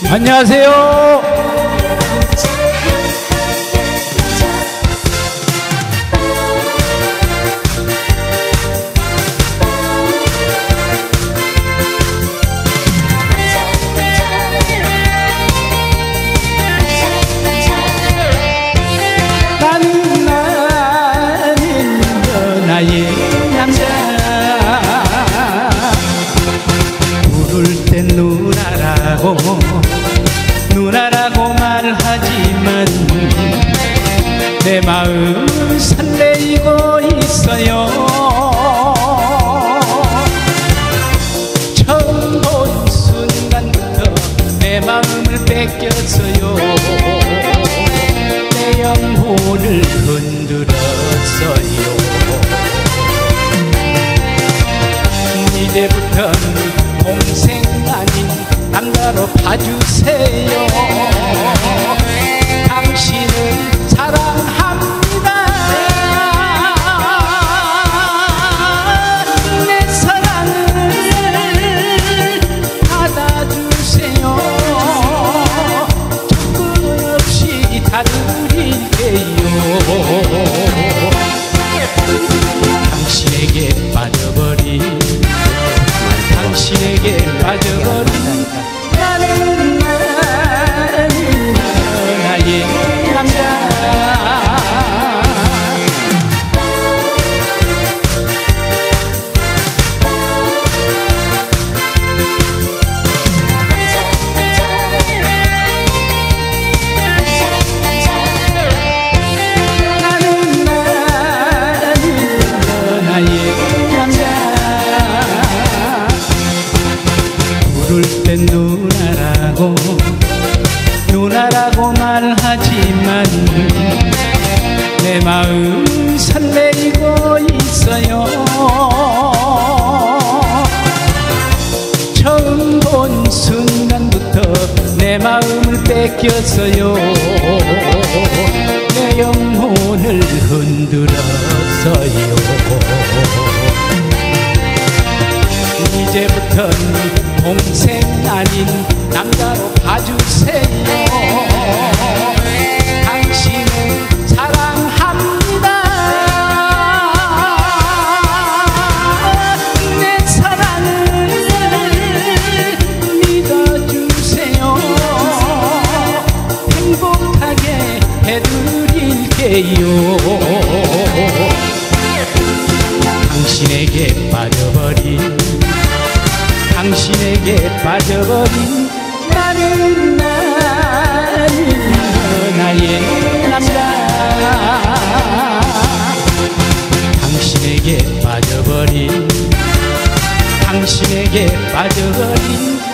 안녕하세요. 나는 나의 남자. 부를 땐 누나라고 말하지만 내 마음 설레이고 있어요. 처음 본 순간부터 내 마음을 뺏겼어요. 내 영혼을 흔들었어요. 이제부턴 동생 아닌 남자로 봐주세요. 당신을 사랑합니다. 내 사랑을 받아주세요. 조금 없이 다 드릴게요. 당신에게 빠져버린 나는 나의 남자. 부를 땐 누나라고 말하지만 내 마음 설레이고 있어요. 처음 본 순간부터 내 마음을 뺏겼어요. 내 영혼을 흔들었어요. 이제부턴 동생 아닌 남자로 봐주세요. 당신을 사랑합니다. 내 사랑을 믿어주세요. 행복하게 해드릴게요. 당신에게 빠져버린 나는 나의 남자. 당신에게 빠져버린